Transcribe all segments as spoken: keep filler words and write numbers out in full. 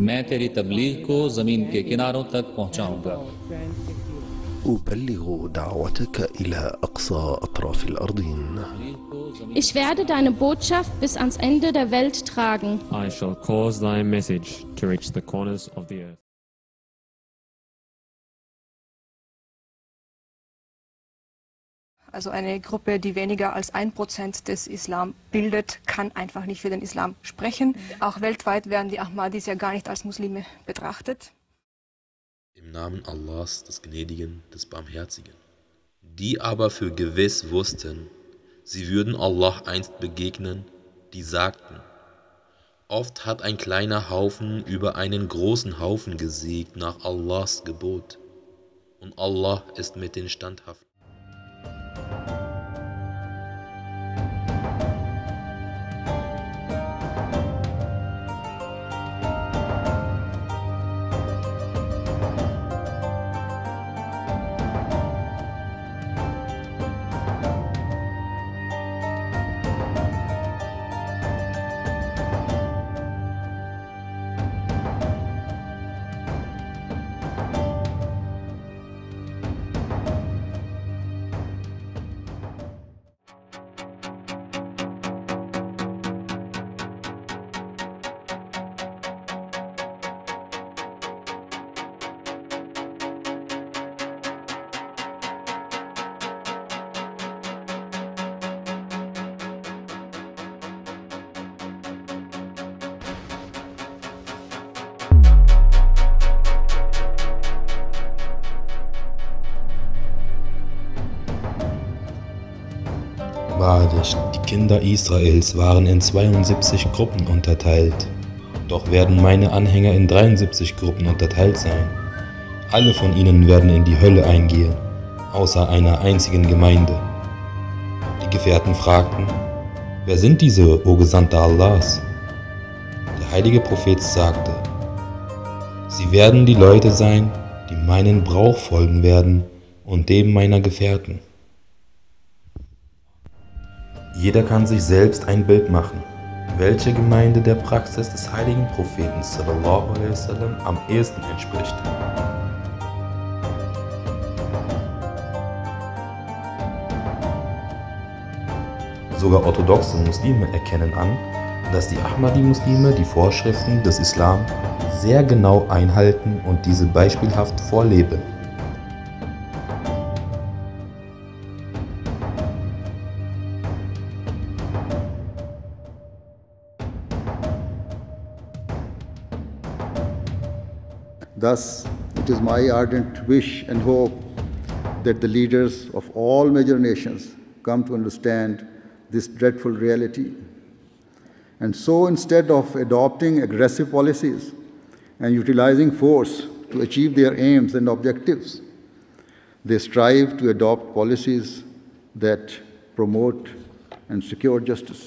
मैं तेरी तबलीग को ज़मीन के किनारों तक पहुँचाऊँगा। أبلغ دعوتك إلى أقصى أطراف الأرضين. Ich werde deine Botschaft bis ans Ende der Welt tragen. I shall cause thy message to reach the corners of the earth. Also eine Gruppe, die weniger als ein Prozent des Islam bildet, kann einfach nicht für den Islam sprechen. Auch weltweit werden die Ahmadis ja gar nicht als Muslime betrachtet. Im Namen Allahs, des Gnädigen, des Barmherzigen. Die aber für gewiss wussten, sie würden Allah einst begegnen, die sagten: Oft hat ein kleiner Haufen über einen großen Haufen gesiegt nach Allahs Gebot, und Allah ist mit den Standhaften. Wahrlich, die Kinder Israels waren in zweiundsiebzig Gruppen unterteilt. Doch werden meine Anhänger in dreiundsiebzig Gruppen unterteilt sein. Alle von ihnen werden in die Hölle eingehen, außer einer einzigen Gemeinde. Die Gefährten fragten: Wer sind diese, o Gesandter Allahs? Der heilige Prophet sagte: Sie werden die Leute sein, die meinen Brauch folgen werden und dem meiner Gefährten. Jeder kann sich selbst ein Bild machen, welche Gemeinde der Praxis des heiligen Propheten sallallahu alaihi wasallam am ehesten entspricht. Sogar orthodoxe Muslime erkennen an, dass die Ahmadi-Muslime die Vorschriften des Islam sehr genau einhalten und diese beispielhaft vorleben. Thus, it is my ardent wish and hope that the leaders of all major nations come to understand this dreadful reality. And so, instead of adopting aggressive policies and utilizing force to achieve their aims and objectives, they strive to adopt policies that promote and secure justice.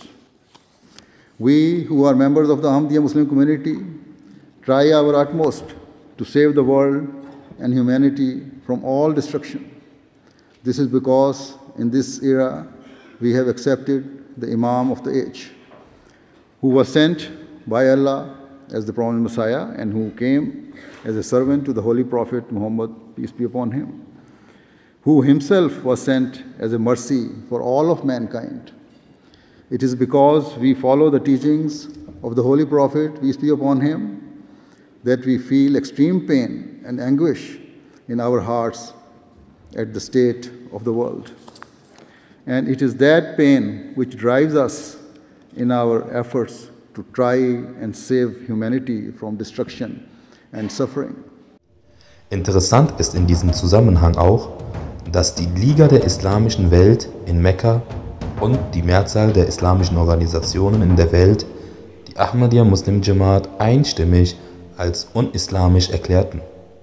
We, who are members of the Ahmadiyya Muslim community, try our utmost to save the world and humanity from all destruction. This is because in this era we have accepted the Imam of the age, who was sent by Allah as the promised Messiah and who came as a servant to the Holy Prophet Muhammad, peace be upon him, who himself was sent as a mercy for all of mankind. It is because we follow the teachings of the Holy Prophet, peace be upon him, that we feel extreme pain and anguish in our hearts at the state of the world. And it is that pain which drives us in our efforts to try and save humanity from destruction and suffering. Interessant ist in diesem Zusammenhang auch, dass die Liga der islamischen Welt in Mekka und die Mehrzahl der islamischen Organisationen in der Welt die Ahmadiyya Muslim Jamaat einstimmig als unislamisch erklärten.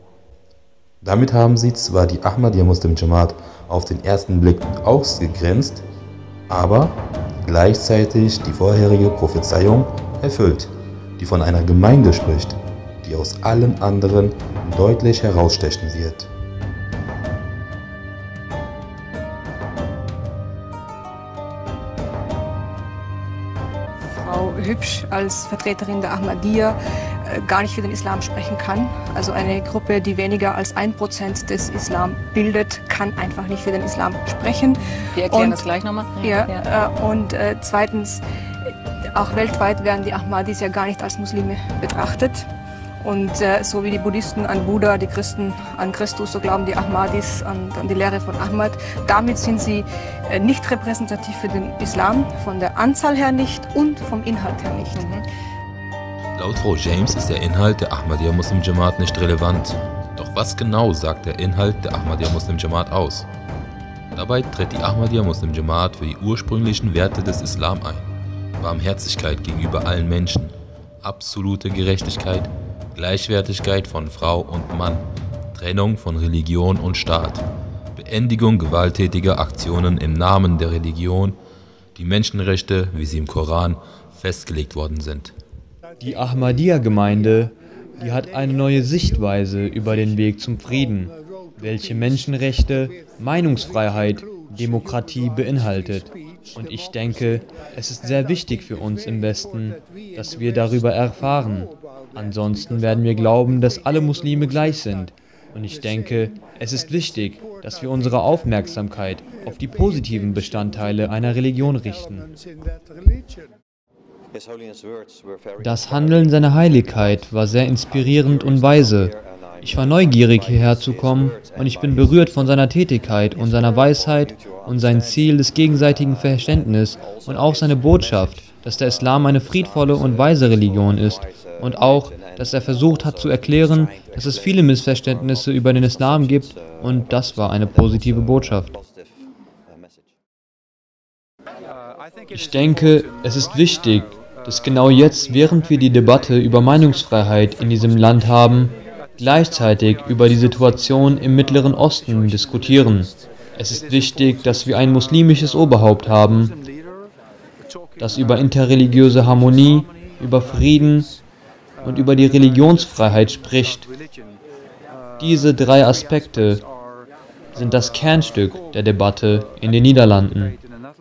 Damit haben sie zwar die Ahmadiyya Muslim Jamaat auf den ersten Blick ausgegrenzt, aber gleichzeitig die vorherige Prophezeiung erfüllt, die von einer Gemeinde spricht, die aus allen anderen deutlich herausstechen wird. Frau Hübsch als Vertreterin der Ahmadiyya gar nicht für den Islam sprechen kann. Also eine Gruppe, die weniger als ein Prozent des Islam bildet, kann einfach nicht für den Islam sprechen. Wir erklären und, das gleich nochmal. Ja, ja. Äh, und äh, zweitens, auch weltweit werden die Ahmadis ja gar nicht als Muslime betrachtet. Und äh, so wie die Buddhisten an Buddha, die Christen an Christus, so glauben die Ahmadis an, an die Lehre von Ahmad. Damit sind sie äh, nicht repräsentativ für den Islam, von der Anzahl her nicht und vom Inhalt her nicht. Mhm. Laut Frau James ist der Inhalt der Ahmadiyya Muslim Jamaat nicht relevant. Doch was genau sagt der Inhalt der Ahmadiyya Muslim Jamaat aus? Dabei tritt die Ahmadiyya Muslim Jamaat für die ursprünglichen Werte des Islam ein. Barmherzigkeit gegenüber allen Menschen, absolute Gerechtigkeit, Gleichwertigkeit von Frau und Mann, Trennung von Religion und Staat, Beendigung gewalttätiger Aktionen im Namen der Religion, die Menschenrechte, wie sie im Koran festgelegt worden sind. Die Ahmadiyya-Gemeinde, die hat eine neue Sichtweise über den Weg zum Frieden, welche Menschenrechte, Meinungsfreiheit, Demokratie beinhaltet. Und ich denke, es ist sehr wichtig für uns im Westen, dass wir darüber erfahren. Ansonsten werden wir glauben, dass alle Muslime gleich sind. Und ich denke, es ist wichtig, dass wir unsere Aufmerksamkeit auf die positiven Bestandteile einer Religion richten. Das Handeln seiner Heiligkeit war sehr inspirierend und weise. Ich war neugierig, hierher zu kommen, und ich bin berührt von seiner Tätigkeit und seiner Weisheit und sein Ziel des gegenseitigen Verständnisses und auch seine Botschaft, dass der Islam eine friedvolle und weise Religion ist und auch, dass er versucht hat zu erklären, dass es viele Missverständnisse über den Islam gibt, und das war eine positive Botschaft. Ich denke, es ist wichtig, dass genau jetzt, während wir die Debatte über Meinungsfreiheit in diesem Land haben, gleichzeitig über die Situation im Mittleren Osten diskutieren. Es ist wichtig, dass wir ein muslimisches Oberhaupt haben, das über interreligiöse Harmonie, über Frieden und über die Religionsfreiheit spricht. Diese drei Aspekte sind das Kernstück der Debatte in den Niederlanden.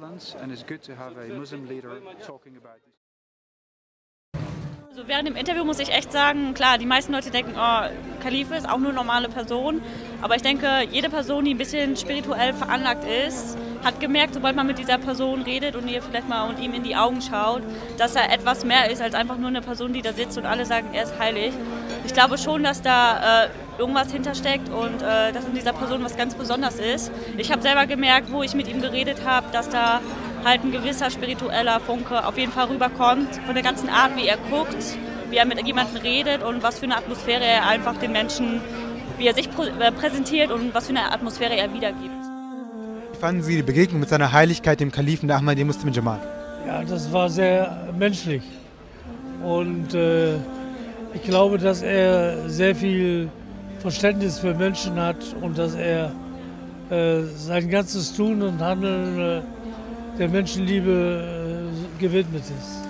Also während dem Interview muss ich echt sagen, klar, die meisten Leute denken, oh, Khalife ist auch nur eine normale Person. Aber ich denke, jede Person, die ein bisschen spirituell veranlagt ist, hat gemerkt, sobald man mit dieser Person redet und ihr vielleicht mal und ihm in die Augen schaut, dass er etwas mehr ist als einfach nur eine Person, die da sitzt und alle sagen, er ist heilig. Ich glaube schon, dass da äh, irgendwas hintersteckt und äh, dass in dieser Person was ganz Besonderes ist. Ich habe selber gemerkt, wo ich mit ihm geredet habe, dass da halt ein gewisser spiritueller Funke auf jeden Fall rüberkommt, von der ganzen Art, wie er guckt, wie er mit jemandem redet und was für eine Atmosphäre er einfach den Menschen, wie er sich prä präsentiert und was für eine Atmosphäre er wiedergibt. Wie fanden Sie die Begegnung mit seiner Heiligkeit, dem Kalifen der Ahmadiyya Muslim Jamaat? Ja, das war sehr menschlich und äh, ich glaube, dass er sehr viel Verständnis für Menschen hat und dass er äh, sein ganzes Tun und Handeln äh, der Menschenliebe äh, gewidmet ist.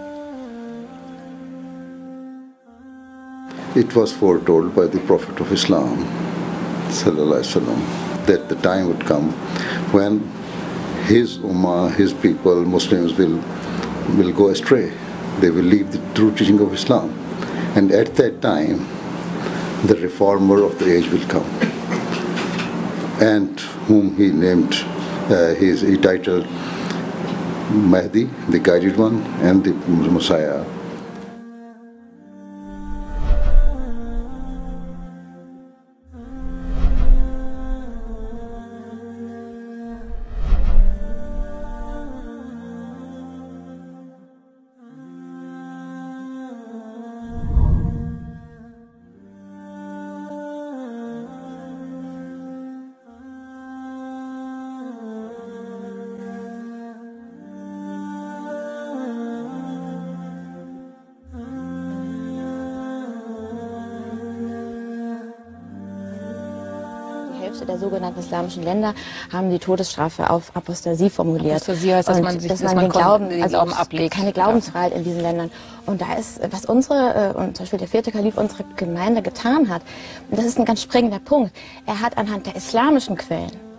It was foretold by the Prophet of Islam, sallallahu alaihi wasallam, that the time would come when his ummah, his people, Muslims will will go astray. They will leave the true teaching of Islam, and at that time, the reformer of the age will come, and whom he named, uh, his he titled Mahdi, the guided one, and the Messiah. Der sogenannten islamischen Länder haben die Todesstrafe auf Apostasie formuliert. Apostasie heißt, dass man sich dass man dass den man Glauben, den also Glauben ablegt. Keine Glaubensfreiheit in diesen Ländern. Und da ist, was unsere, und zum Beispiel der vierte Kalif unsere Gemeinde getan hat, und das ist ein ganz springender Punkt. Er hat anhand der islamischen Quellen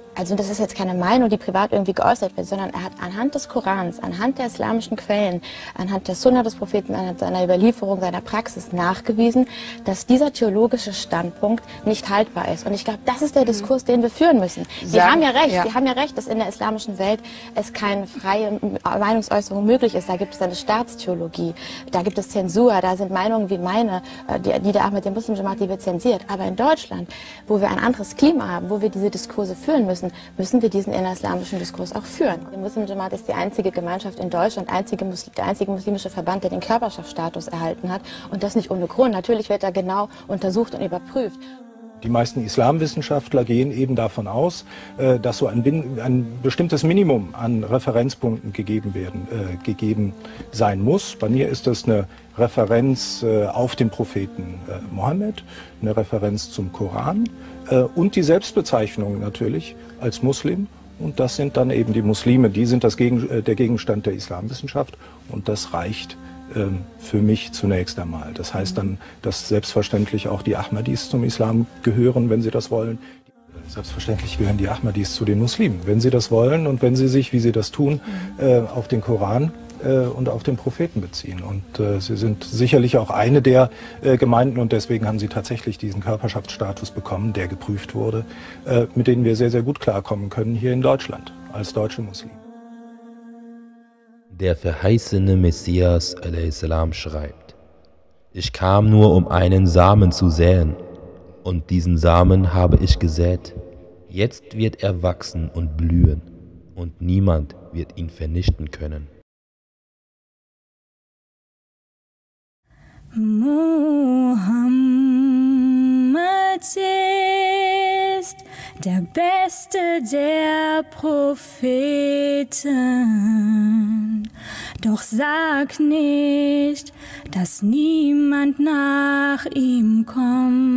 Also das ist jetzt keine Meinung, die privat irgendwie geäußert wird, sondern er hat anhand des Korans, anhand der islamischen Quellen, anhand der Sunna des Propheten, anhand seiner Überlieferung, seiner Praxis nachgewiesen, dass dieser theologische Standpunkt nicht haltbar ist. Und ich glaube, das ist der Diskurs, den wir führen müssen. Sie haben ja recht, ja. Sie haben ja recht, dass in der islamischen Welt es keine freie Meinungsäußerung möglich ist. Da gibt es eine Staatstheologie, da gibt es Zensur, da sind Meinungen wie meine, die, die der Ahmad, der Muslim Jamaat, die wird zensiert. Aber in Deutschland, wo wir ein anderes Klima haben, wo wir diese Diskurse führen müssen, müssen wir diesen innerislamischen Diskurs auch führen. Die Muslim Jamaat ist die einzige Gemeinschaft in Deutschland, einzige Muslim, der einzige muslimische Verband, der den Körperschaftsstatus erhalten hat. Und das nicht ohne Grund. Natürlich wird er genau untersucht und überprüft. Die meisten Islamwissenschaftler gehen eben davon aus, dass so ein, ein bestimmtes Minimum an Referenzpunkten gegeben werden, äh, gegeben sein muss. Bei mir ist das eine Referenz äh, auf den Propheten äh, Mohammed, eine Referenz zum Koran äh, und die Selbstbezeichnung natürlich als Muslim. Und das sind dann eben die Muslime, die sind das Gegen, äh, der Gegenstand der Islamwissenschaft und das reicht für mich zunächst einmal. Das heißt dann, dass selbstverständlich auch die Ahmadis zum Islam gehören, wenn sie das wollen. Selbstverständlich gehören die Ahmadis zu den Muslimen, wenn sie das wollen und wenn sie sich, wie sie das tun, auf den Koran und auf den Propheten beziehen. Und sie sind sicherlich auch eine der Gemeinden, und deswegen haben sie tatsächlich diesen Körperschaftsstatus bekommen, der geprüft wurde, mit denen wir sehr, sehr gut klarkommen können hier in Deutschland als deutsche Muslime. Der verheißene Messias a.s. schreibt: Ich kam nur, um einen Samen zu säen, und diesen Samen habe ich gesät. Jetzt wird er wachsen und blühen, und niemand wird ihn vernichten können. Mohammed ist der beste der Propheten. Doch sag nicht, dass niemand nach ihm kommt.